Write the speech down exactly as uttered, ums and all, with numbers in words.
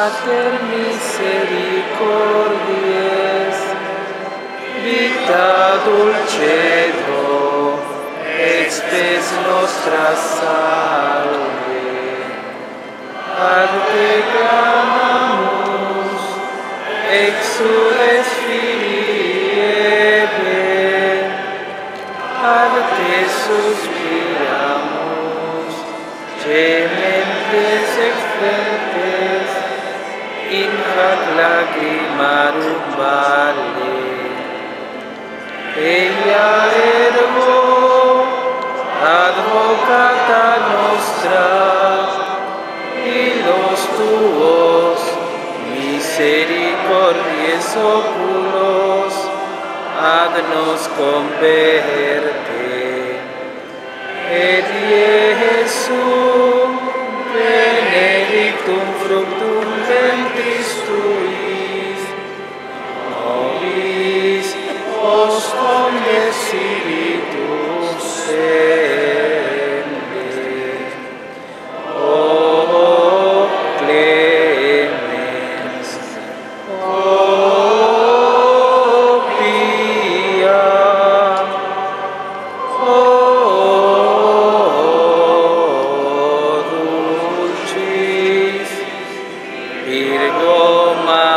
Mater misericordiae, vita dulcedo, et spes nostra salve. Ad te clamamus, exules Filii Eve, ad te suspiramus, gementes exfertes, in hac lacrimarum vale. Eia ergo, advocata nostra, los tuos misericordies oculos ad nos converte. Et Iesum benedictum fructum ventris tuis, nobis post omnes spiritus semper. O clemens, o pia, o dulcis Virgo Maria.